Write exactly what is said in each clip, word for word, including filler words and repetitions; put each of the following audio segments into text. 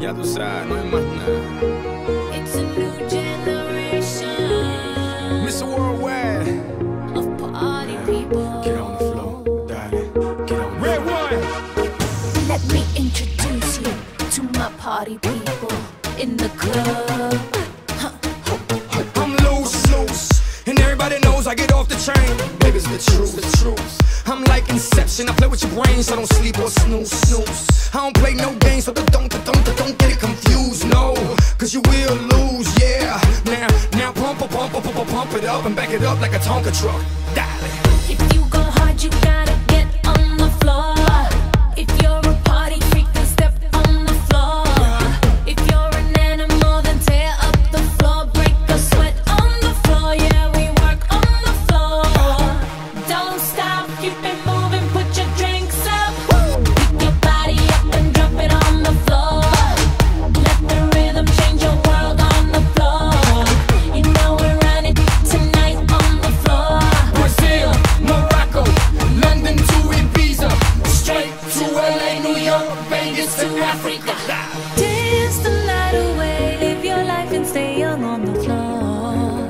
Ya tú sabes, no hay más nada. It's a new generation mister Worldwide of party people. Get on the floor, darling. Get on the Red one. Let me introduce you to my party people in the club. I'm loose, loose, and everybody knows I get off the train. Baby, it's the truth, the truth. I'm like Inception, I play with your brain, so don't sleep or snooze, snooze. I don't play no games, so don't, don't, don't, don't get it confused, no. Cause you will lose, yeah. Now, now pump, pump, pump, pump, pump it up and back it up like a Tonka truck. Darling. If you go hard, you gotta get on the floor. If you're a party freak, then step on the floor. If you're an animal, then tear up the floor. Break a sweat on the floor, yeah, we work on the floor. Don't stop, keep it moving, put your drinks up. Pick your body up and drop it on the floor. Let the rhythm change your world on the floor. You know we're running tonight on the floor. Brazil, Morocco, London to Ibiza, straight to L A, New York, Vegas to Africa. Dance the night away, live your life and stay young on the floor.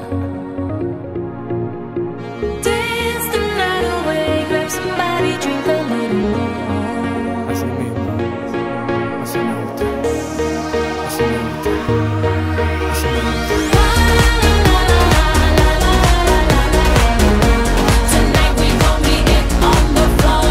Dance the night away, grab somebody, drink a little more. Así mismo, así me gusta, así me gusta, así me gusta. Tonight we gon' be it on the floor.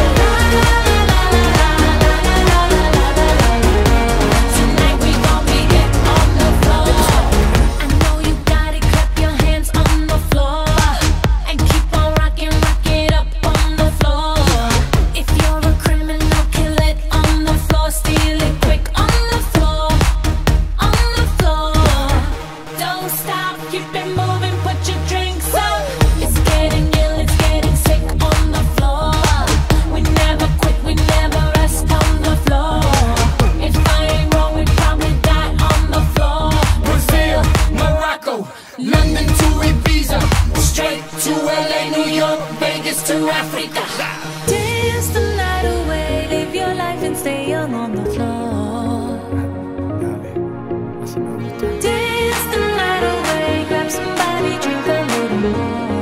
Tonight we gon' be it on the floor. I know you got it, clap your hands on the floor. And keep on rocking, rock it up on the floor. If you're a criminal, kill it on the floor. Steal it quick on the floor. On the floor. Don't stop, keep it moving, put your drinks up. It's getting ill, it's getting sick on the floor. We never quit, we never rest on the floor. If I ain't wrong, we probably die on the floor. Brazil, Morocco, London to Ibiza, straight to L A, New York, Vegas to Africa. Dance the night away, live your life and stay young on the floor. Dale, así me gusta. Dance the night away, grab somebody, drink a little more.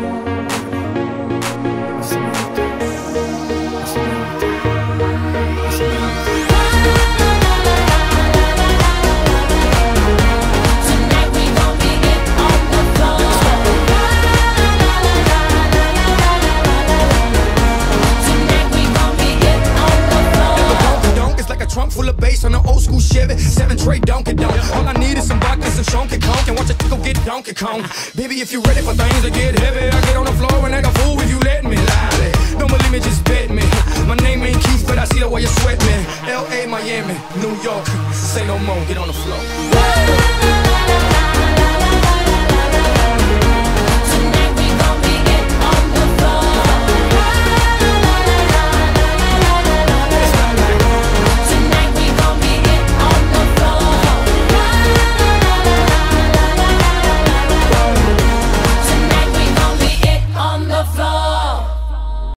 Así me gusta, así me gusta, así me gusta. Tonight we gon' be it on the floor. Tonight we gon' be it on the floor. Donk is like a trunk full of bass on an old school Chevy, seven tray Donkey Donk. All I need is some vodka, some Shonky Conk, and watch it go get Donkey Kong. Baby, if you ready for things to get heavy, I get on the floor and act a fool if you let me. Lie. Don't believe me, just bet me. My name ain't Keith, but I see the way you sweat me. L A, Miami, New York, say no more, get on the floor.